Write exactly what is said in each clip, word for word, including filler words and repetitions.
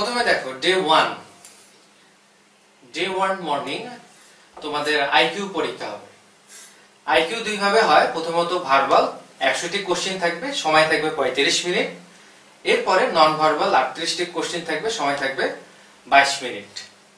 প্রথমে দেখো day one day one morning তোমাদের আইকিউ পরীক্ষা হবে। আইকিউ দুই ভাবে হয়। প্রথমত ভার্বাল একশোটি কোশ্চেন থাকবে, সময় থাকবে পঁয়ত্রিশ মিনিট। এরপরে নন ভার্বাল আটত্রিশটি কোশ্চেন থাকবে, সময় থাকবে বাইশ মিনিট।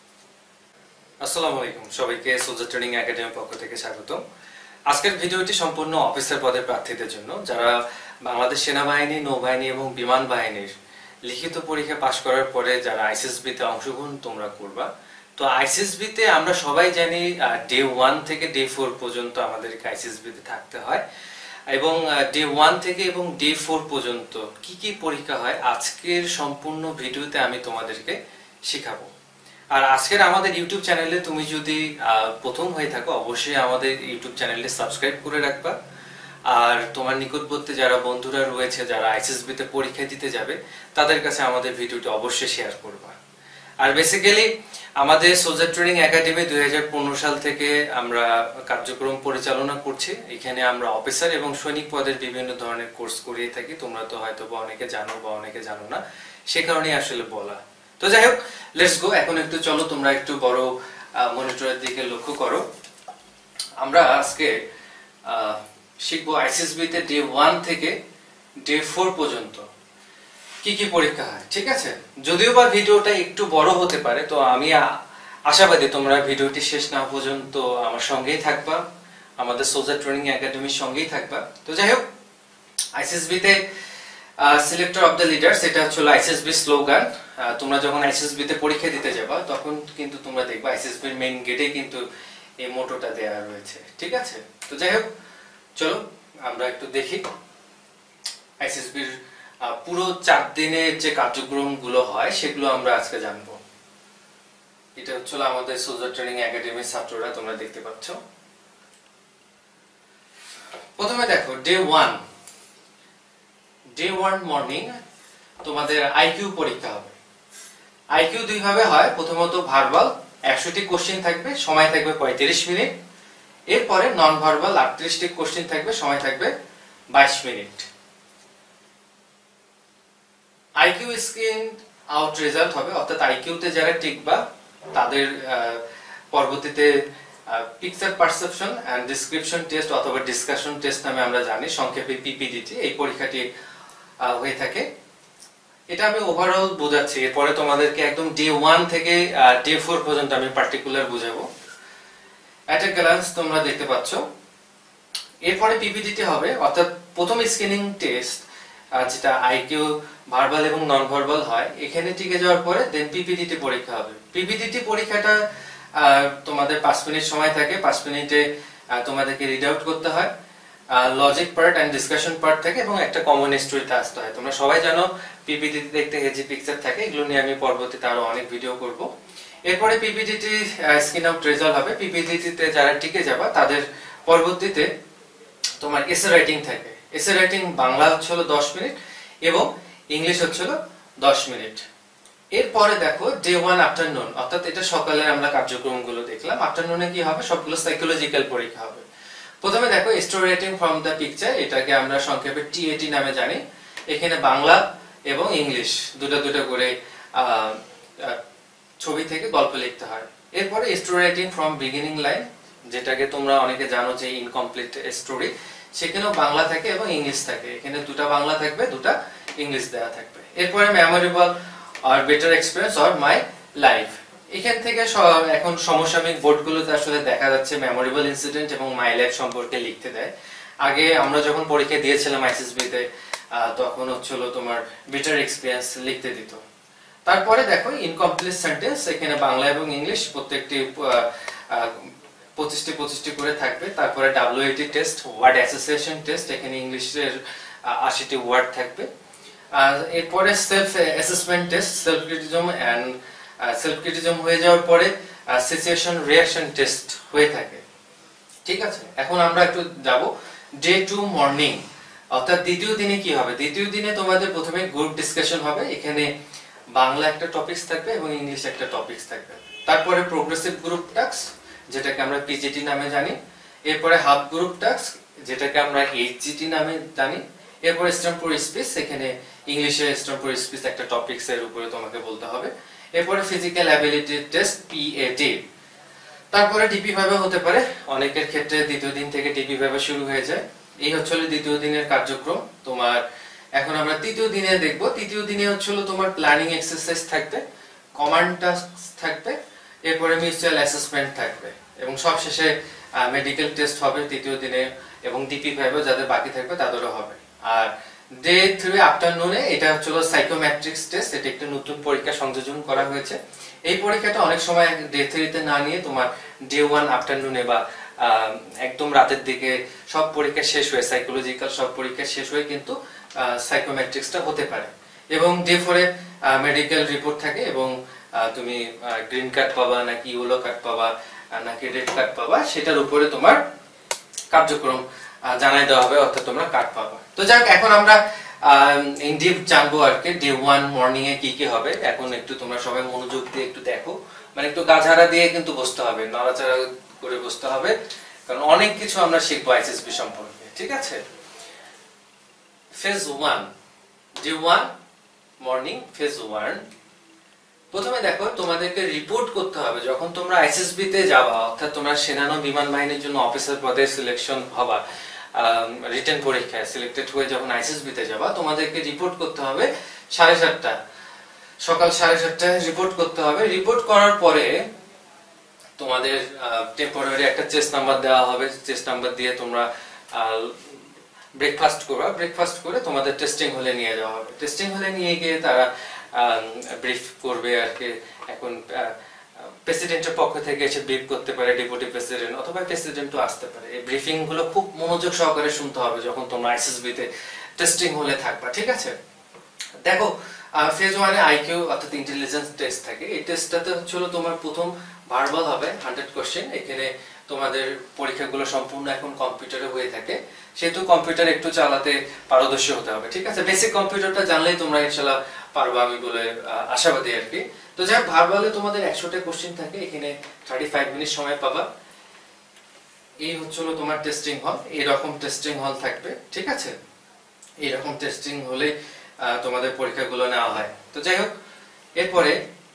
আসসালামু আলাইকুম, সবাইকে সোলজার ট্রেনিং একাডেমির পক্ষ থেকে স্বাগতম। আজকের ভিডিওটি সম্পূর্ণ অফিসার পদের প্রার্থীদের জন্য, যারা বাংলাদেশ সেনাবাহিনী, নৌবাহিনী এবং বিমান বাহিনীর লিখিত পরীক্ষা পাশ করার পরে যারা আইএসএসবি তে অংশগ্রহণ তোমরা করবা। তো আইএসএসবি তে আমরা সবাই জানি ডে ওয়ান থেকে ডে ফোর পর্যন্ত আমাদেরকে আইএসএসবি তে থাকতে হয়, এবং ডে ওয়ান থেকে এবং ডে ফোর পর্যন্ত কি কি পরীক্ষা হয় আজকের সম্পূর্ণ ভিডিওতে আমি তোমাদেরকে শেখাবো। আর আজকের আমাদের ইউটিউব চ্যানেলে তুমি যদি প্রথম হয়ে থাকো, অবশ্যই আমাদের ইউটিউব চ্যানেলটি সাবস্ক্রাইব করে রাখবা। আর তোমার নিকটবর্তী যারা বন্ধুরা রয়েছে যারা আইএসএসবি তে পরীক্ষা দিতে যাবে, তাদের কাছে আমাদের ভিডিওটি অবশ্যই শেয়ার করবা। আর বেসিক্যালি আমাদের সোলজার ট্রেনিং একাডেমি দুই হাজার পনেরো সাল থেকে আমরা কার্যক্রম পরিচালনা করছি। এখানে আমরা অফিসার এবং সৈনিক পদের বিভিন্ন ধরনের কোর্স করিয়ে থাকি। তোমরা তো হয়তো বা অনেকে জানো বা অনেকে জানো না, সে কারণেই আসলে বলা। তো যাই হোক, লেটস গো। এখন একটু চলো, তোমরা একটু বড় মনিটরের দিকে লক্ষ্য করো। আমরা আজকে শিখবো আইএসএসবি তে ডে ওয়ান থেকে ডে ফোর পর্যন্ত কি কি পরীক্ষা হয়। ঠিক আছে, যদিও বা ভিডিওটা একটু বড় হতে পারে, তো আমি আশাবাদী তোমরা ভিডিওটি শেষ না পর্যন্ত আমার সঙ্গেই থাকবা, আমাদের সোলজার ট্রেনিং একাডেমির সঙ্গেই থাকবা। তো যাই হোক, আইএসএসবি তে সিলেক্টর অফ দ্য লিডার্স, এটা হচ্ছে আইএসএসবি স্লোগান। তোমরা যখন আইএসএসবি তে পরীক্ষা দিতে যাবা, তখন কিন্তু তোমরা দেখবা আইএসএসবি এর মেইন গেটে কিন্তু এই মোটোটা দেয়া রয়েছে। ঠিক আছে, তো যাই হোক, চলো আমরা একটু দেখি আইএসএসবি এর পুরো চার দিনের যে কার্যক্রম গুলো হয় সেগুলো আমরা আজকে জানবো। এটা হচ্ছে আমাদের সোলজার ট্রেনিং একাডেমির ছাত্ররা, তোমরা দেখতে পাচ্ছ। প্রথমে দেখো day one day one morning তোমাদের আইকিউ পরীক্ষা হবে। আইকিউ দুই ভাবে হয়। প্রথমত ভার্বাল একশোটি কোশ্চেন থাকবে, সময় থাকবে পঁয়ত্রিশ মিনিট। এরপরে নন ভার্বাল আটত্রিশটি কোশ্চেন থাকবে, সময় থাকবে বাইশ minute. IQ screen out result হবে, অর্থাৎ আইকিউ তে যারা টিকবা তাদের পরবর্তীতে picture perception and description test অথবা ডিসকাশন টেস্ট নামে আমরা জানি, সংক্ষেপে পিপিডিটি, এই পরীক্ষাটি হয়ে থাকে। এটা আমি ওভারঅল বোঝাচ্ছি, এরপরে তোমাদেরকে একদম ডে ওয়ান থেকে ডে ফোর পর্যন্ত আমি পার্টিকুলার বোঝাবো। এট এ গ্ল্যান্স তোমরা দেখতে পাচ্ছ। এরপরে পিপিডিটি হবে, অর্থাৎ প্রথম স্ক্রিনিং টেস্ট যেটা আইকিউ ভার্বাল এবং নন ভার্বাল হয়, এখানে টিকে যাওয়ার পরে দেন পিপিডিটি পরীক্ষা হবে। পিপিডিটি পরীক্ষাটা তোমাদের পাঁচ মিনিট সময় থাকে, পাঁচ মিনিটে তোমাদেরকে রিড আউট করতে হয়। Logic part and discussion part থাকে এবং একটা কমন স্টোরিতে আসতে হয়। তোমরা সবাই জানো পিপিডিটি দেখতে হেজি পিকচার থাকে, এগুলো নিয়ে আমি পরবর্তীতে আরো অনেক ভিডিও করব। এরপরে পিপিডিটি স্ক্রিন আউট রেজাল্ট হবে। পিপিডিটি তে যারা টিকে যাবা তাদের পরবর্তীতে তোমার এসে রাইটিং থাকে। এসে রাইটিং বাংলা হচ্ছিল দশ মিনিট এবং ইংলিশ হচ্ছিল দশ মিনিট। এরপরে দেখো ডে ওয়ান আফটারনুন, অর্থাৎ এটা সকালে আমরা কার্যক্রমগুলো দেখলাম। আফটারনুনে কি হবে? সবগুলো সাইকোলজিক্যাল পরীক্ষা হবে। প্রথমে দেখো story writing from the picture, এটাকে আমরা সংক্ষেপে টিএটি নামে জানি। এখানে বাংলা এবং ইংলিশ দুটো দুটো করে ছবি থেকে গল্প লিখতে হয়। এরপরে story writing from beginning line, যেটাকে তোমরা অনেকে জানো যে ইনকমপ্লিট স্টোরি, সেখানেও বাংলা থাকে এবং ইংলিশ থাকে। এখানে দুটা বাংলা থাকবে, দুটা ইংলিশ দেওয়া থাকবে। এরপরে মেমোরেবল আর better experience or my life, এখান থেকে এখন সমসাময়িক বোর্ডগুলোতে আসলে দেখা যাচ্ছে মেমোরেবল ইনসিডেন্ট এবং মাই লাইফ সম্পর্কে লিখতে দেয়। আগে আমরা যখন পরীক্ষা দিয়েছিলাম আইএসএসবি তে, তখন হচ্ছিল তোমার বেটার এক্সপেরিয়েন্স লিখতে দিত। তারপরে দেখো ইনকমপ্লিট সেন্টেন্স, এখানে বাংলা এবং ইংলিশ প্রত্যেকটি পঁচিশটি পঁচিশটি করে থাকবে। তারপরে WAT test, word association test, এখানে ইংলিশের আশিটি ওয়ার্ড থাকবে। আর এরপরে self assessment test, self criticism and self criticism হয়ে যাওয়ার পরে সিচুয়েশন রিঅ্যাকশন টেস্ট হয়ে থাকে। ঠিক আছে, এখন আমরা একটু যাব ডে টু মর্নিং, অর্থাৎ দ্বিতীয় দিনে কি হবে। দ্বিতীয় দিনে তোমাদের প্রথমে গ্রুপ ডিসকাশন হবে। এখানে বাংলা একটা টপিকস থাকবে এবং ইংলিশ একটা টপিকস থাকবে। তারপরে প্রোগ্রেসিভ গ্রুপ টাস্ক, যেটাকে আমরা পিজিটি নামে জানি। এরপরে হাফ গ্রুপ টাস্ক, যেটাকে আমরা এইচজিটি নামে জানি। এরপরে স্ট্যাম্প ফর স্পিচ, এখানে ইংলিশে স্ট্রং ফর স্পিচ একটা টপিকস এর উপরে তোমাকে বলতে হবে। এরপরে ফিজিক্যাল অ্যাবিলিটি টেস্ট পিএটি। তারপরে ডিপি ভাইভা হতে পারে, অনেকের ক্ষেত্রে দ্বিতীয় দিন থেকে ডিপি ভাইভা শুরু হয়ে যায়। এই হচ্ছে দ্বিতীয় দিনের কার্যক্রম। তোমার এখন আমরা তৃতীয় দিনে দেখব। তৃতীয় দিনে হচ্ছে তোমার প্ল্যানিং এক্সারসাইজ থাকবে, কমান্ড টাস্ক থাকবে, এরপরে মিউচুয়াল অ্যাসেসমেন্ট থাকবে এবং সবশেষে মেডিকেল টেস্ট হবে তৃতীয় দিনে এবং ডিপি ভাইভা যাদের বাকি থাকবে তাদেরও হবে। আর ডে থ্রি আফটারনুনে এটা হচ্ছে সাইকোমেট্রিক্স টেস্ট। এটা একটা নতুন পরীক্ষা সংযোজন করা হয়েছে। এই পরীক্ষাটা অনেক সময় ডে থ্রিতে না নিয়ে তোমার ডে ওয়ান আফটারনুনে বা একদম রাতের দিকে সব পরীক্ষা শেষ হয়ে, সাইকোলজিক্যাল সব পরীক্ষা শেষ হয়ে কিন্তু সাইকোমেট্রিক্সটা হতে পারে। এবং ডে ফোরে মেডিকেল রিপোর্ট থাকে এবং তুমি গ্রিন কার্ড পাবা নাকি ইয়েলো কার্ড পাবা নাকি রেড কার্ড পাবা সেটার উপরে তোমার কার্যক্রম জানাই দেওয়া হবে, অর্থাৎ তোমরা কার্ড পাবা। তো যাই হোক, এখন আমরা ইন ডিপ জানবো আর কি ডে ওয়ান মর্নিং এ কি কি হবে। এখন একটু তোমরা সবাই মনোযোগ দিয়ে একটু দেখো, মানে একটু গাঝাড়া দিয়ে কিন্তু বসতে হবে, নড়াচড়া করে বসতে হবে, কারণ অনেক কিছু আমরা শিখবো আইএসএসবি সম্পর্কে, ঠিক আছে? Phase one, day one morning phase one. প্রথমে দেখো, তোমাদেরকে রিপোর্ট করতে হবে যখন তোমরা আইএসএসবি তে যাবা, অর্থাৎ তোমরা সেনানো বিমান বাহিনীর জন্য অফিসার পদে সিলেকশন হবা, রিটেন পরীক্ষায় সিলেক্টেড হয়ে যখন আইএসএসবি তে যাবা, তোমাদেরকে রিপোর্ট করতে হবে সাড়ে সাতটা, সকাল সাড়ে সাতটায় রিপোর্ট করতে হবে। রিপোর্ট করার পরে তোমাদের টেম্পোরারি একটা চেস্ট নাম্বার দেওয়া হবে। চেস্ট নাম্বার দিয়ে তোমরা ব্রেকফাস্ট করবা। ব্রেকফাস্ট করে তোমাদের টেস্টিং হলে নিয়ে যাওয়া হবে। টেস্টিং হলে নিয়ে গিয়ে তারা ব্রিফ করবে আর কি। এখন প্রেসিডেন্টের পক্ষ থেকে এসে ব্রিফ করতে পারে ডেপুটি প্রেসিডেন্ট, অথবা প্রেসিডেন্টও আসতে পারে। এই ব্রিফিং গুলো খুব মনোযোগ সহকারে শুনতে হবে যখন তোমরা আইএসএসবি তে টেস্টিং হলে থাকবা, ঠিক আছে? দেখো, ফেজ ওয়ানে আইকিউ অর্থাৎ ইন্টেলিজেন্স টেস্ট থাকে। এই টেস্টটাতে হচ্ছে তোমার প্রথম ভার্বাল হবে হান্ড্রেড কোশ্চেন। এখানে তোমাদের পরীক্ষাগুলো সম্পূর্ণ এখন কম্পিউটারে হয়ে থাকে, সেহেতু কম্পিউটার একটু চালাতে পারদর্শী হতে হবে, ঠিক আছে? বেসিক কম্পিউটারটা জানলেই তোমরা ইনশাআল্লাহ পারবা আমি বলে আশাবাদী আর কি। তো যাই হোক, ভার্বালে তোমাদের একশোটা কোশ্চেন থাকে, এখানে থার্টি ফাইভ মিনিট সময় পাবা। এই হচ্ছে তোমার টেস্টিং হল, এইরকম টেস্টিং হল থাকবে, ঠিক আছে? এইরকম টেস্টিং হলে তোমাদের পরীক্ষাগুলো নেওয়া হয়। তো যাই হোক, এরপরে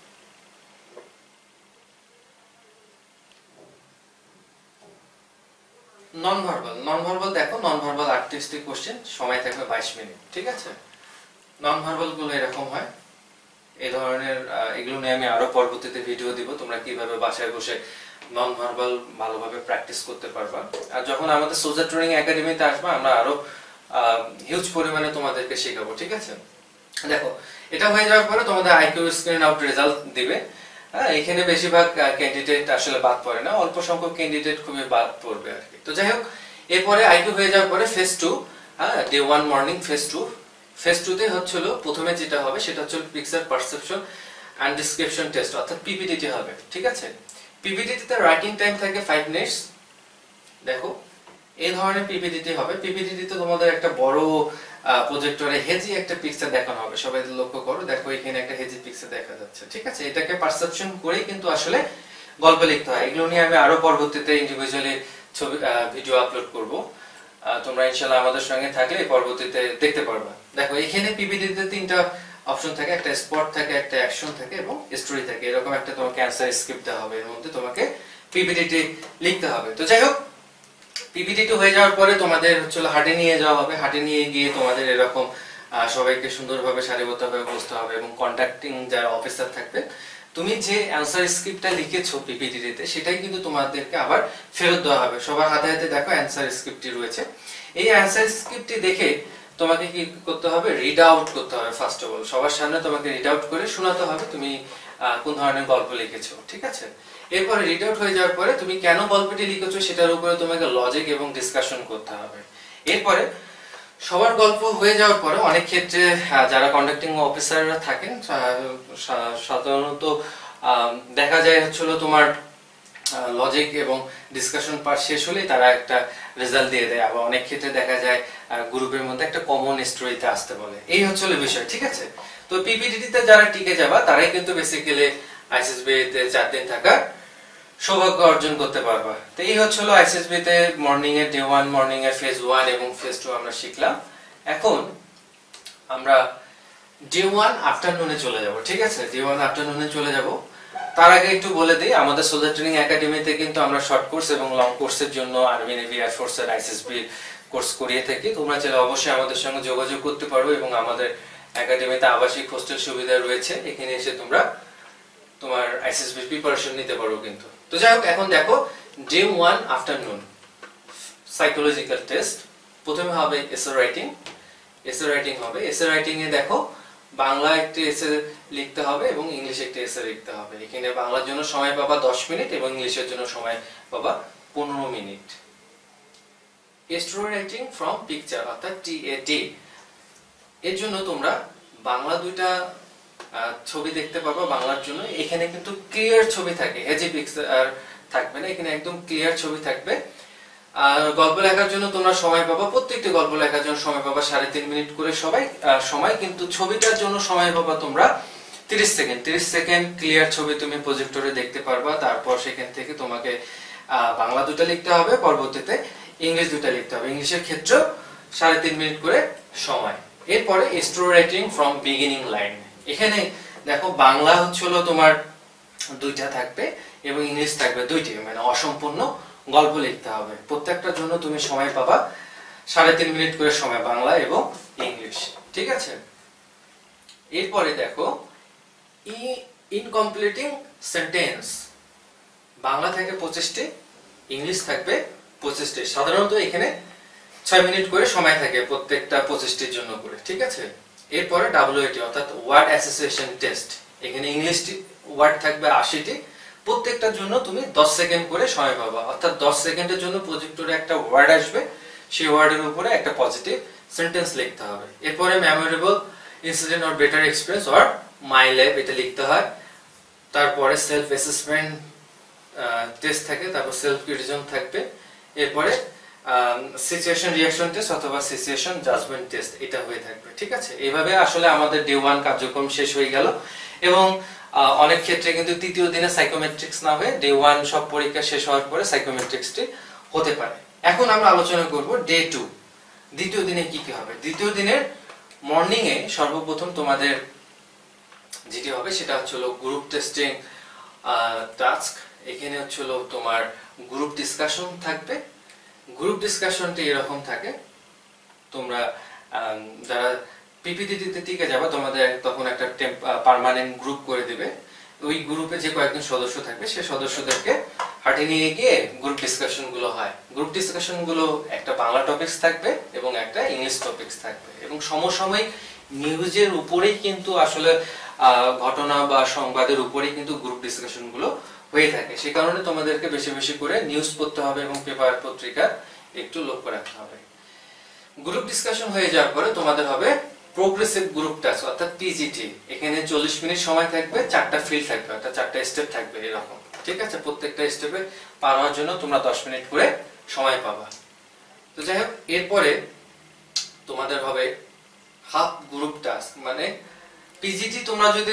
নন ভার্বাল। নন ভার্বাল দেখো, নন ভার্বাল আটত্রিশটি কোশ্চেন, সময় থাকবে বাইশ মিনিট, ঠিক আছে? নন ভার্বাল গুলো এরকম হয়। এই ধরনের এগুলো নিয়ে আমি আরো পরবর্তীতে ভিডিও দিব, তোমরা কিভাবে বাসায় বসে নন ভার্বাল ভালোভাবে প্র্যাকটিস করতে পারবা। আর যখন আমাদের সোলজার ট্রেনিং একাডেমিতে আসবা, আমরা আরো হিউজ পরিমাণে তোমাদেরকে শেখাবো, ঠিক আছে? দেখো, এটা হয়ে যাওয়ার পরে তোমাদের আইকিউ স্ক্রিন আউট রেজাল্ট দিবে। হ্যাঁ, এখানে বেশিরভাগ ক্যান্ডিডেট আসলে বাদ পড়ে না, অল্প সংখ্যক ক্যান্ডিডেট খুবই বাদ পড়বে আর কি। তো যাই হোক, এরপরে আইকিউ হয়ে যাওয়ার পরে ফেজ টু, হ্যাঁ, day one morning phase two. Phase two তে হচ্ছিল প্রথমে যেটা হবে সেটা হচ্ছে picture perception and description test, অর্থাৎ পিপিটি হবে, ঠিক আছে? পিপিটি তে রাইটিং টাইম থাকে ফাইভ মিনিটস। দেখো, এই ধরনের পিপিটি হবে। পিপিটি তে তোমাদের একটা বড় প্রজেক্টরে হেজি একটা পিকচার দেখানো হবে। সবাই লক্ষ্য করো, দেখো এখানে একটা হেজি পিকচার দেখা যাচ্ছে, ঠিক আছে? এটাকে পারসেপশন করেই কিন্তু আসলে গল্প লিখতে হয়। এগুলো নিয়ে আমি আরো পরবর্তীতে ইন্ডিভিজুয়ালি ছবি ভিডিও আপলোড করব। তোমরা ইনশাআল্লাহ আমাদের সঙ্গে থাকলে পরবর্তীতে দেখতে পারবা। দেখো, এখানে পিপিটি তে তিনটা অপশন থাকে, একটা স্পট থাকে, একটা অ্যাকশন থাকে এবং স্টোরি থাকে। এরকম একটা তোমাকে অ্যানসার স্ক্রিপ্ট দেওয়া হবে, এর মধ্যে তোমাকে পিপিটি লিখতে হবে। তো যাই হোক, পিপিটি হয়ে যাওয়ার পরে তোমাদের হচ্ছে হাটে নিয়ে যাওয়া হবে। হাটে নিয়ে গিয়ে তোমাদের এরকম সবাইকে সুন্দরভাবে সারিবদ্ধভাবে বসতে হবে এবং কন্ট্যাক্টিং যারা অফিসার থাকবে, তুমি যে অ্যানসার স্ক্রিপ্টটা লিখেছো পিপিটিতে সেটাই কিন্তু তোমাদেরকে আবার ফেরত দেওয়া হবে। সবার হাতে হাতে দেখো অ্যানসার স্ক্রিপ্টটি রয়েছে। এই অ্যানসার স্ক্রিপ্টটি দেখে তোমাকে কি করতে হবে? রিড আউট করতে হবে। ফার্স্ট অফ অল সবার সামনে তোমাকে রিড আউট করে শোনাতে হবে তুমি কোন ধরনের গল্প লিখেছো, ঠিক আছে? এরপরে রিড আউট হয়ে যাওয়ার পরে তুমি কেন গল্পটি লিখেছো সেটার উপরে তোমাকে লজিক এবং ডিসকাশন করতে হবে। এরপরে সবার গল্প হয়ে যাওয়ার পরে অনেক ক্ষেত্রে যারা কন্ডাক্টিং অফিসাররা থাকেন সাধারণত দেখা যায় হচ্ছিল তোমার লজিক এবং ডিসকাশন পার্ট শেষ হলেই তারা একটা রেজাল্ট দিয়ে দেয়। আবার অনেক ক্ষেত্রে দেখা যায় গ্রুপের মধ্যে একটা কমন স্টোরিতে আসতে বলে। এই হচ্ছিল বিষয়, ঠিক আছে? তো পিপিটিতে যারা টিকে যাবা তারাই কিন্তু বেসিক্যালি আইএসএসবি তে চার দিন থাকার সৌভাগ্য অর্জন করতে পারবা। তো এই হচ্ছিল আইএসএসবি তে মর্নিং এর ডে ওয়ান মর্নিং এর ফেজ ওয়ান এবং ফেজ টু আমরা শিখলাম। এখন আমরা ডে ওয়ান আফটারনুনে চলে যাব, ঠিক আছে? ডে ওয়ান আফটারনুনে চলে যাব। তার আগে একটু বলে দিই, আমাদের সোলজার ট্রেনিং একাডেমিতে কিন্তু আমরা শর্ট কোর্স এবং লং কোর্সের জন্য আর্মি, নেভি, এয়ারফোর্সের আইএসএসবি কোর্স করিয়ে থাকি। তোমরা চাইলে অবশ্যই আমাদের সঙ্গে যোগাযোগ করতে পারো এবং আমাদের একাডেমিতে আবাসিক হোস্টেল সুবিধা রয়েছে, এখানে এসে তোমরা তোমার আইএসএসবি প্রিপারেশন নিতে পারো কিন্তু। তো যাই হোক, এখন দেখো day one afternoon psychological test. প্রথমে হবে এসে রাইটিং, এসে রাইটিং হবে। এসে রাইটিং এ দেখো বাংলা একটি এসে লিখতে হবে এবং ইংলিশে একটি এসে লিখতে হবে। এখানে বাংলার জন্য সময় পাবা দশ মিনিট এবং ইংলিশের জন্য সময় পাবা পনেরো minute. Story writing from picture অর্থাৎ টি এ টি, এর জন্য তোমরা বাংলা দুইটা ছবি দেখতে পাবা বাংলার জন্য। এখানে কিন্তু ক্লিয়ার ছবি থাকে, হেজি পিকচার থাকবে না, এখানে একদম ক্লিয়ার ছবি থাকবে। আর গল্প লেখার জন্য তোমরা সময় পাবা, প্রত্যেকটি গল্প লেখার জন্য সময় পাবা সাড়ে তিন মিনিট করে সবাই সময়, কিন্তু ছবিটার জন্য সময় পাবা তোমরা তিরিশ সেকেন্ড। তিরিশ সেকেন্ড ক্লিয়ার ছবি তুমি প্রজেক্টরে দেখতে পারবা। তারপর সেখান থেকে তোমাকে বাংলা দুটো লিখতে হবে, পরবর্তীতে ইংলিশ দুটো লিখতে হবে। ইংলিশের ক্ষেত্রে সাড়ে তিন মিনিট করে সময়। এরপরে story writing from beginning line. এখানে দেখো বাংলা হচ্ছিল তোমার দুইটা থাকবে এবং ইংলিশ থাকবে দুইটি, মানে অসম্পূর্ণ গল্প লিখতে হবে। প্রত্যেকটার জন্য তুমি সময় পাবা সাড়ে তিন মিনিট করে সময়, বাংলা এবং ইংলিশ, ঠিক আছে? এরপরে দেখো ইনকমপ্লিটিং সেন্টেন্স। বাংলা থাকে পঁচিশটি, ইংলিশ থাকবে পঁচিশটি। সাধারণত এখানে ছয় মিনিট করে সময় থাকে প্রত্যেকটা পঁচিশটির জন্য করে, ঠিক আছে? এরপরে ডাব্লিউএটি অর্থাৎ ওয়ার্ড অ্যাসোসিয়েশন টেস্ট। এখানে ইংলিশ ওয়ার্ড থাকবে আশিটি, প্রত্যেকটার জন্য তুমি দশ সেকেন্ড করে সময় পাবা। অর্থাৎ দশ সেকেন্ডের জন্য প্রজেক্টরে একটা ওয়ার্ড আসবে, সেই ওয়ার্ডের উপরে একটা পজিটিভ সেন্টেন্স লিখতে হবে। এরপরে memorable incident or better experience or my life, এটা লিখতে হয়। তারপরে সেলফ অ্যাসেসমেন্ট টেস্ট থাকে, তারপর সেলফ ক্রিটিসিজম থাকবে। এরপরে সিচুয়েশন রিঅ্যাকশন টেস্ট অথবা সিচুয়েশন জাজমেন্ট টেস্ট, এটা হয়ে থাকবে, ঠিক আছে? এইভাবে আসলে আমাদের ডে ওয়ান কার্যক্রম শেষ হয়ে গেল। এবং অনেক ক্ষেত্রে কিন্তু তৃতীয় দিনে সাইকোমেট্রিক্স না হয়ে ডে ওয়ান সব পরীক্ষা শেষ হওয়ার পরে সাইকোমেট্রিক্সটি হতে পারে। এখন আমরা আলোচনা করব ডে টু, দ্বিতীয় দিনে কি কি হবে। দ্বিতীয় দিনের মর্নিং এ সর্বপ্রথম তোমাদের যেটি হবে সেটা হচ্ছিল গ্রুপ টেস্টিং টাস্ক। এখানে হচ্ছিল তোমার গ্রুপ ডিসকাশন থাকবে। গ্রুপ ডিসকাশনটি এরকম থাকে, তোমরা যারা পিপিটি দিতে টিকে যাবে তোমাদের তখন একটা পার্মানেন্ট গ্রুপ করে দিবে। ওই গ্রুপে যে কয়েকজন সদস্য থাকবে সেই সদস্যদেরকে হাঁটি নিয়ে গিয়ে গ্রুপ ডিসকাশন গুলো হয়। গ্রুপ ডিসকাশন গুলো একটা বাংলা টপিকস থাকবে এবং একটা ইংলিশ টপিকস থাকবে এবং সমসাময়িক নিউজের উপরেই কিন্তু আসলে ঘটনা বা সংবাদের উপরেই কিন্তু গ্রুপ ডিসকাশন গুলো হয়ে থাকে। সেই কারণে তোমাদেরকে বেশি বেশি করে নিউজ পড়তে হবে এবং পেপার পত্রিকা একটু লক্ষ্য রাখতে হবে। গ্রুপ ডিসকাশন হয়ে যাওয়ার পরে তোমাদের হবে প্রোগ্রেসিভ গ্রুপ টাস্ক অর্থাৎ পিজিটি। এখানে চল্লিশ মিনিট সময় থাকবে, চারটা ফিল্ড থাকবে অর্থাৎ চারটা স্টেপ থাকবে এরকম, ঠিক আছে? প্রত্যেকটা স্টেপে পার হওয়ার জন্য তোমরা দশ মিনিট করে সময় পাবা। তো যাই হোক, এরপরে তোমাদের হবে হাফ গ্রুপ টাস্ক। মানে পিজিটি তোমরা যদি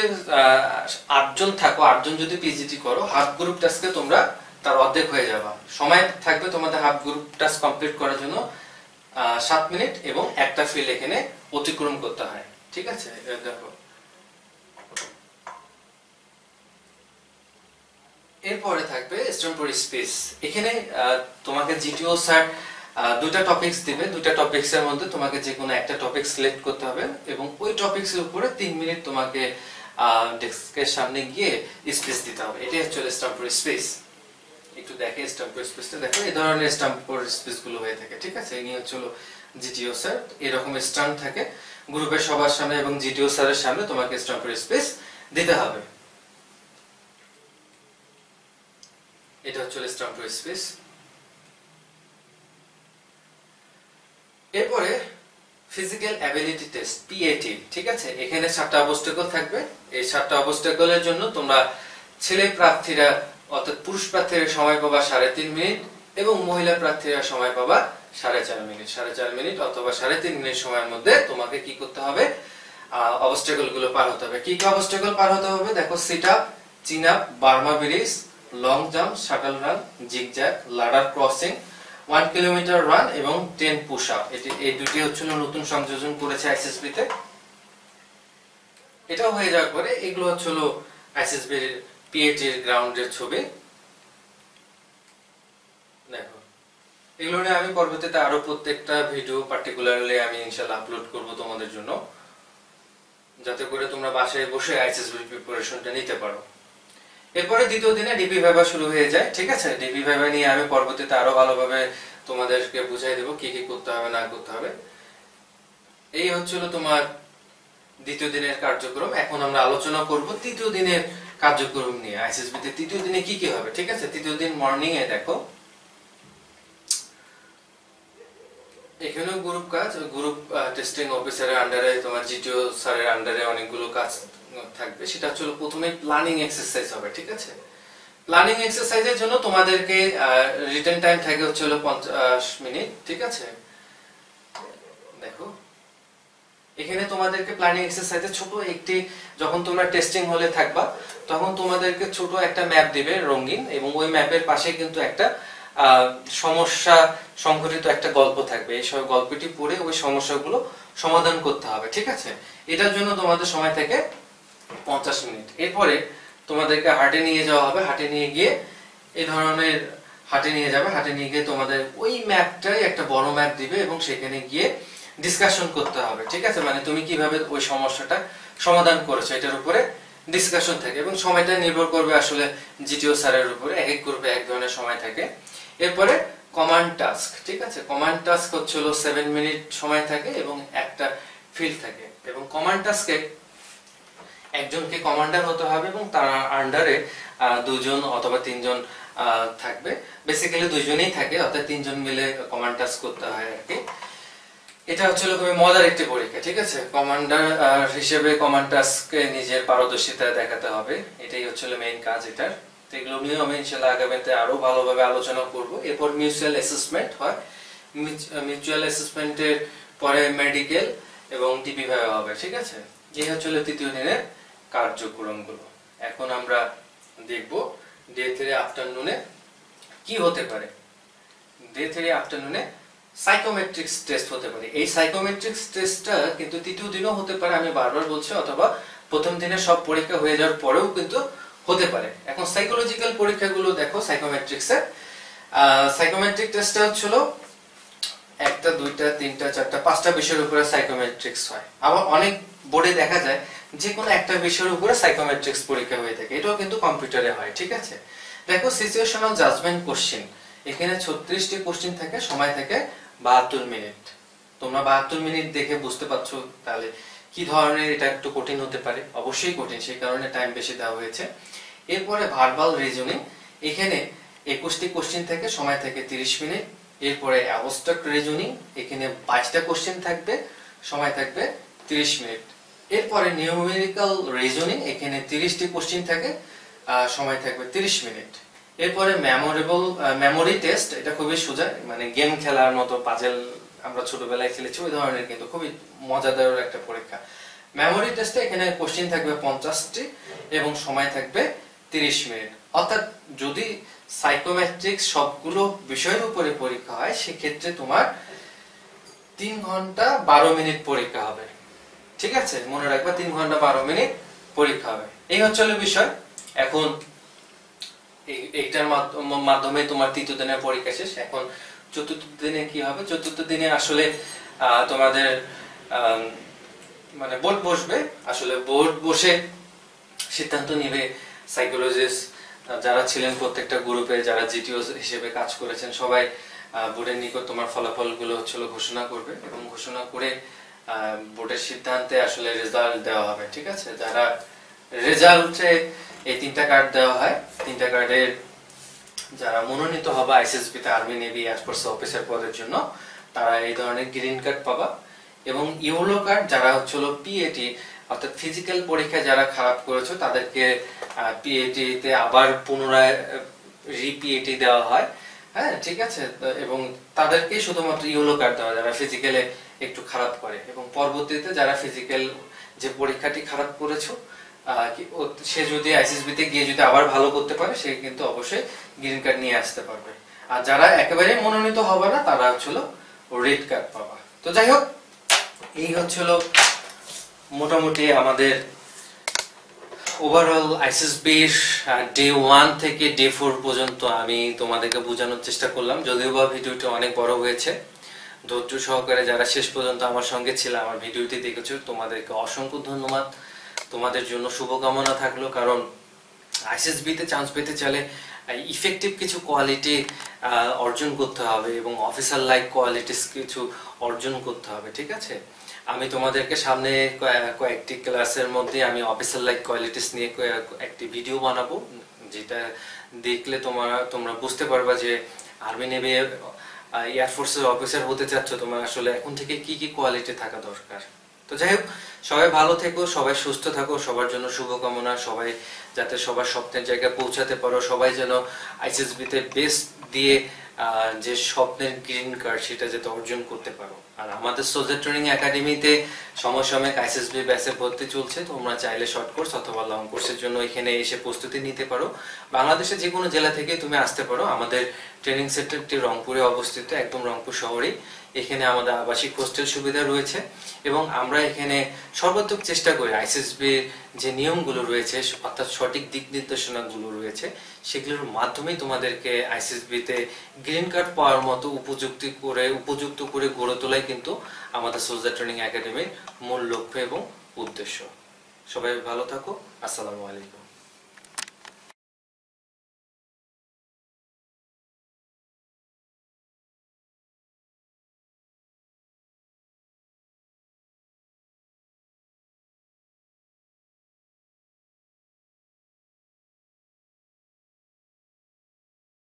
আটজন থাকো, আটজন যদি পিজিটি করো, হাফ গ্রুপ টাস্কে তোমরা তার অর্ধেক হয়ে যাবা। সময় থাকবে তোমাদের হাফ গ্রুপ টাস্ক কমপ্লিট করার জন্য সাত মিনিট এবং একটা ফিল্ড এখানে অতিক্রম করতে হয়, ঠিক আছে? দেখো এরপরে থাকবে এক্সটেম্পোরারি স্পিচ। এখানে তোমাকে জিটিও স্যার দুইটা টপিকস দিবে, দুইটা টপিকস এর মধ্যে তোমাকে যে কোনো একটা টপিক সিলেক্ট করতে হবে এবং ওই টপিকস এর উপরে তিন মিনিট তোমাকে ডেস্কের সামনে গিয়ে স্পিচ দিতে হবে। এটাই হচ্ছে এক্সটেম্পোরারি স্পিচ। একটু দেখে এক্সটেম্পোরারি স্পিচটা দেখো, এই ধরনের এক্সটেম্পোরারি স্পিচ গুলো হয়ে থাকে, ঠিক আছে? এই হচ্ছে জিটিও স্যার, এরকম স্ট্যান্ড থাকে গ্রুপের সবার সামনে এবং জিটিও স্যারের সামনে তোমাকে এক্সটেম্পোরারি স্পিচ দিতে হবে। এটা হচ্ছে এক্সটেম্পোরারি স্পিচ। এরপরে ফিজিক্যাল অ্যাবিলিটি টেস্ট পিএটি, ঠিক আছে? এখানে সাতটা অবস্টাকল থাকবে। এই সাতটা অবস্টাকলের জন্য তোমরা ছেলে প্রার্থীরা অর্থাৎ পুরুষ প্রার্থীরা সময় পাবা সাড়ে তিন মিনিট এবং মহিলা প্রার্থীরা সময় পাবা সাড়ে চার মিনিট। সাড়ে চার মিনিট অথবা সাড়ে তিন মিনিট সময়ের মধ্যে তোমাকে কি করতে হবে? অবস্টাকল গুলো পার হতে হবে। কি কি অবস্টাকল পার হতে হবে দেখো, sit up, chin up, Burma bridge, long jump, shuttle run, zigzag, ladder crossing, one kilometre run এবং টেন পুশ আপ। এটি এই দুটি হচ্ছে নতুন সংযোজন করেছে আইএসএসবি তে। এটাও হয়ে যাওয়ার পরে এগুলো হচ্ছে হলো আইএসএসবি পিএইচডি এর গ্রাউন্ডের ছবি। দেখো এগুলো নিয়ে আমি পরবর্তীতে আরো প্রত্যেকটা ভিডিও পার্টিকুলারলি আমি ইনশাআল্লাহ আপলোড করব তোমাদের জন্য, যাতে করে তোমরা বাসায় বসে আইএসএসবি প্রিপারেশনটা নিতে পারো। এরপরে দ্বিতীয় দিনে ডিপি ভাইভা শুরু হয়ে যায়, ঠিক আছে। ডিপি ভাইভা নিয়ে আমি পরবর্তীতে আরো ভালোভাবে তোমাদেরকে বুঝাই দেব কি কি করতে হবে না করতে হবে। এই হচ্ছিল তোমার দ্বিতীয় দিনের কার্যক্রম। এখন আমরা আলোচনা করব তৃতীয় দিনের কার্যক্রম নিয়ে। আইএসএসবি তে তৃতীয় দিনে কি কি হবে, ঠিক আছে। তৃতীয় দিন মর্নিং এ দেখো এখানেও গ্রুপ কাজ, গ্রুপ টেস্টিং অফিসারের আন্ডারে তোমার জিটিও স্যারের আন্ডারে অনেকগুলো কাজ থাকবে। সেটা হচ্ছে প্রথমে প্ল্যানিং এক্সারসাইজ হবে, ঠিক আছে। প্ল্যানিং এক্সারসাইজের জন্য তোমাদেরকে রিটেন টাইম থাকে হচ্ছে হলো পঞ্চাশ মিনিট, ঠিক আছে। দেখো এখানে তোমাদেরকে প্ল্যানিং এক্সারসাইজে ছোট একটি, যখন তোমরা টেস্টিং হলে থাকবা তখন তোমাদেরকে ছোট একটা ম্যাপ দিবে রঙিন, এবং ওই ম্যাপের পাশে কিন্তু একটা সমস্যা সংঘটিত একটা গল্প থাকবে। এই সব গল্পটি পড়ে ওই সমস্যাগুলো সমাধান করতে হবে, ঠিক আছে। এটার জন্য তোমাদের সময় থাকে পঞ্চাশ মিনিট। এরপরে তোমাদেরকে হাটে নিয়ে যাওয়া হবে, হাটে নিয়ে গিয়ে এই ধরনের হাটে নিয়ে যাবে, হাটে নিয়ে গিয়ে তোমাদের ওই ম্যাপটাই একটা বড় ম্যাপ দিবে এবং সেখানে গিয়ে ডিসকাশন করতে হবে, ঠিক আছে। মানে তুমি কিভাবে ওই সমস্যাটা সমাধান করেছো এটার উপরে ডিসকাশন থাকে, এবং সময়টা নির্ভর করবে আসলে জিটিও স্যারের উপরে, এক এক গ্রুপে এক ধরনের সময় থাকে। এরপরে কমান্ড টাস্ক, ঠিক আছে। কমান্ড টাস্ক হচ্ছে সেভেন মিনিট সময় থাকে এবং একটা ফিল্ড থাকে, এবং কমান্ড টাস্কে একজনকে কমান্ডার হতে হবে এবং তার আন্ডারে দুজন অথবা তিনজন থাকবে। বেসিক্যালি দুজনেই থাকে, অর্থাৎ তিনজন মিলে কমান্ড টাস্ক করতে হয় আর কি। এটা হচ্ছে খুবই মজার একটি পরীক্ষা, ঠিক আছে। কমান্ডার হিসেবে কমান্ড টাস্কে নিজের পারদর্শিতা দেখাতে হবে, এটাই হচ্ছে মেইন কাজ এটার। এগুলো নিয়ে আমি ইনশাআল্লাহ আগামীতে আরো ভালোভাবে আলোচনা করব। এরপর মিউচুয়াল অ্যাসেসমেন্ট হয়, মিউচুয়াল অ্যাসেসমেন্টের পরে মেডিকেল এবং টিপি ভাইভা হবে, ঠিক আছে। এই হচ্ছে তৃতীয় দিনের কার্যক্রমগুলো। এখন আমরা দেখব ডে থ্রি আফটারনুনে কি হতে পারে। ডে থ্রি আফটারনুনে সাইকোমেট্রিক্স টেস্ট হতে পারে। এই সাইকোমেট্রিক্স টেস্টটা কিন্তু তৃতীয় দিনও হতে পারে, আমি বারবার বলছি, অথবা প্রথম দিনে সব পরীক্ষা হয়ে যাওয়ার পরেও কিন্তু হতে পারে। এখন সাইকোলজিক্যাল পরীক্ষাগুলো দেখো সাইকোমেট্রিক্সের। সাইকোমেট্রিক টেস্টটা হচ্ছিল একটা দুইটা তিনটা চারটা পাঁচটা বিষয়ের উপরে সাইকোমেট্রিক্স হয়। আবার অনেক বোর্ডে দেখা যায় যে কোনো একটা বিষয়ের উপরে সাইকোমেট্রিক্স পরীক্ষা হয়ে থাকে, এটাও কিন্তু কম্পিউটারে হয়, ঠিক আছে। দেখো সিচুয়েশনাল জাজমেন্ট কোশ্চেন, এখানে ছত্রিশটি কোশ্চেন থাকে, সময় থাকে বাহাত্তর মিনিট। তোমরা বাহাত্তর মিনিট দেখে বুঝতে পারছো তাহলে কি ধরনের এটা একটু কঠিন হতে পারে। অবশ্যই কঠিন, সেই কারণে টাইম বেশি দেওয়া হয়েছে। এরপরে ভার্বাল রিজনিং, এখানে একুশটি কোশ্চেন থাকে, সময় থাকে তিরিশ মিনিট। এরপরে অ্যাবস্ট্রাক্ট রিজনিং, এখানে বাইশটা কোশ্চেন থাকবে, সময় থাকবে তিরিশ মিনিট। এরপরে নিউমেরিক্যাল রিজনিং, এখানে তিরিশটি কোশ্চেন থাকে, সময় থাকবে তিরিশ মিনিট। এরপরে মেমোরেবল মেমোরি টেস্ট, এটা খুবই সোজা, মানে গেম খেলার মতো, পাজেল আমরা ছোটবেলায় খেলেছি ওই ধরনের, কিন্তু খুবই মজাদার একটা পরীক্ষা। মেমোরি টেস্টে এখানে কোশ্চেন থাকবে পঞ্চাশটি এবং সময় থাকবে তিরিশ মিনিট। অর্থাৎ যদি সাইকোমেট্রিক্স সবগুলো বিষয়ের উপরে পরীক্ষা হয় সেক্ষেত্রে তোমার তিন ঘন্টা বারো মিনিট পরীক্ষা হবে, ঠিক আছে। মনে রাখবা তিন ঘন্টা বারো মিনিট পরীক্ষা হবে। এই হচ্ছে বিষয়। এখন এইটার মাধ্যমে তোমার তৃতীয় দিনের পরীক্ষা শেষ। এখন চতুর্থ দিনে কি হবে? চতুর্থ দিনে আসলে তোমাদের মানে বোর্ড বসবে, আসলে বোর্ড বসে সিদ্ধান্ত নিবে সাইকোলজিস্ট যারা ছিলেন প্রত্যেকটা গ্রুপে, যারা জিটিও হিসেবে কাজ করেছেন, সবাই বোর্ডের নিকট তোমার ফলাফলগুলো হচ্ছিল ঘোষণা করবে, এবং ঘোষণা করে বোর্ডের সিদ্ধান্তে আসলে রেজাল্ট দেওয়া হবে, ঠিক আছে। যারা রেজাল্টে এই তিনটা কার্ড দেওয়া হয়, তিনটা কার্ডের যারা মনোনীত হবে আইএসএসবি তে আর্মি নেভি এয়ারফোর্স অফিসার পদের জন্য, তারা এই ধরনের গ্রিন কার্ড পাবা। এবং ইয়েলো কার্ড যারা হচ্ছিল পিএটি অর্থাৎ ফিজিক্যাল পরীক্ষা যারা খারাপ করেছো তাদেরকে পিএটি তে আবার পুনরায় রিপিএটি দেওয়া হয়, হ্যাঁ, ঠিক আছে। এবং তাদেরকে শুধুমাত্র ইয়েলো কার্ড দেওয়া যারা ফিজিক্যালে একটু খারাপ করে, এবং পরবর্তীতে যারা ফিজিক্যাল যে পরীক্ষাটি খারাপ করেছো সে যদি আইএসএসবি তে গিয়ে যদি আবার ভালো করতে পারে সে কিন্তু অবশ্যই গ্রিন কার্ড নিয়ে আসতে পারবে। আর যারা একেবারে মনোনীত হবে না তারা হচ্ছিল রেড কার্ড পাবা। তো যাই হোক, এই হচ্ছিল মোটামুটি আমাদের ওভারঅল আইএসএসবির ডে ওয়ান থেকে ডে ফোর পর্যন্ত আমি তোমাদেরকে বোঝানোর চেষ্টা করলাম, যদিও বা ভিডিওটি অনেক বড় হয়েছে। ধৈর্য সহকারে যারা শেষ পর্যন্ত আমার সঙ্গে ছিল, আমার ভিডিওটি দেখেছো, তোমাদেরকে অসংখ্য ধন্যবাদ। তোমাদের জন্য শুভকামনা থাকলো, কারণ আইএসএসবিতে চান্স পেতে চাইলে ইফেক্টিভ কিছু কোয়ালিটি অর্জন করতে হবে এবং অফিসার লাইক কোয়ালিটিস কিছু অর্জন করতে হবে, ঠিক আছে? আমি তোমাদেরকে সামনে কয়েকটি ক্লাসের মধ্যে আমি অফিসার লাইক কোয়ালিটিস নিয়ে একটি ভিডিও বানাবো, যেটা দেখলে তোমরা তোমরা বুঝতে পারবা যে আর্মি নেভি এয়ারফোর্সের অফিসার হতে চাচ্ছ, তোমার আসলে এখন থেকে কি কি কোয়ালিটি থাকা দরকার। তো যাই হোক, সবাই ভালো থেকো, সবাই সুস্থ থাকো, সবার জন্য শুভকামনা। সবাই যাতে সবার স্বপ্নের জায়গায় পৌঁছাতে পারো, সবাই যেন আইএসএসবিতে বেস্ট দিয়ে যে স্বপ্নের গ্রিন কার্ড সেটা যাতে অর্জন করতে পারো। আর আমাদের সোলজার ট্রেনিং একাডেমিতে সমসাময়িক আইএসএসবি ব্যাচে ভর্তি চলছে, তোমরা চাইলে শর্ট কোর্স অথবা লং কোর্সের জন্য এখানে এসে প্রস্তুতি নিতে পারো। বাংলাদেশের যে কোনো জেলা থেকে তুমি আসতে পারো। আমাদের ট্রেনিং সেন্টারটি রংপুরে অবস্থিত, একদম রংপুর শহরেই। এখানে আমাদের আবাসিক হোস্টেল সুবিধা রয়েছে এবং আমরা এখানে সর্বাত্মক চেষ্টা করি আইএসএসবির যে নিয়মগুলো রয়েছে, অর্থাৎ সঠিক দিক নির্দেশনাগুলো রয়েছে, সেগুলোর মাধ্যমেই তোমাদেরকে আইএসএসবিতে গ্রিন কার্ড পাওয়ার মতো উপযুক্ত করে উপযুক্ত করে গড়ে তোলাই কিন্তু আমাদের সোলজার ট্রেনিং একাডেমির মূল লক্ষ্য এবং উদ্দেশ্য। সবাই ভালো থাকো, আসসালামু আলাইকুম।